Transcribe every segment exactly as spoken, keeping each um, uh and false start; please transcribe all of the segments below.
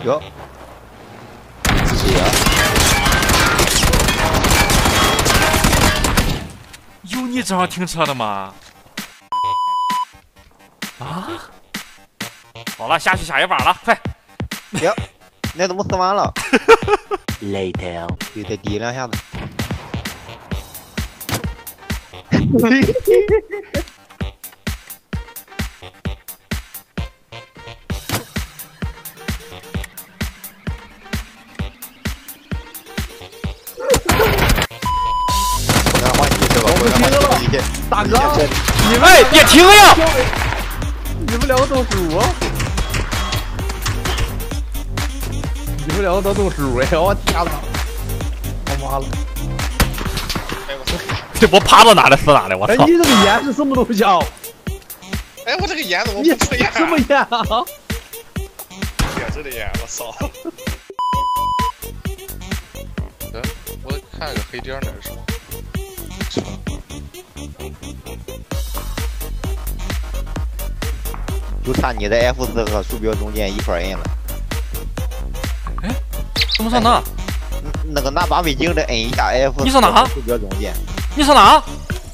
哟，自己啊！ 有你这样停车的吗？啊！好了，下去下一把了，快！ 哟，那怎么死完了 ？Later， 又得滴两下子。 大哥， 你们别停呀！ 你们两个都输啊！你们两个都中输哎！我天哪！他妈了！ 哎我操！ 这我爬到哪里死哪里！我操！ 哎，你这个烟是什么东西啊？ 哎，我这个烟怎么你不出烟？ 什么烟啊？ 别致的烟，我操！嗯，我看个黑点那是什么？ 就差你的 F 四和鼠标中间一块摁了。 哎，怎么上哪？ 那个拿八倍镜的摁一下 F 四。 你上哪？ 鼠标中间。 你上哪？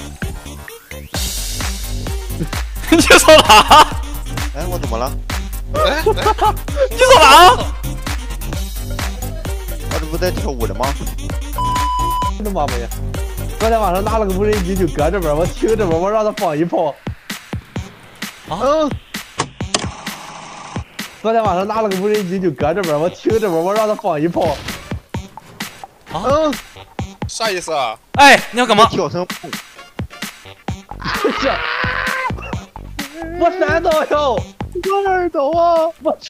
你上哪？ 哎，我怎么了？ 哎， 你上哪？ 我这不在跳舞的吗？ 他妈没！昨天晚上拿了个无人机就搁这边，我停这边，我让他放一炮。 啊？ 嗯。昨天晚上拿了个无人机就搁这边，我停这边，我让他放一炮。 啊？ 嗯。 啥意思啊？ 哎，你要干嘛？ 跳绳步。 我闪倒哟！我哪儿倒啊？我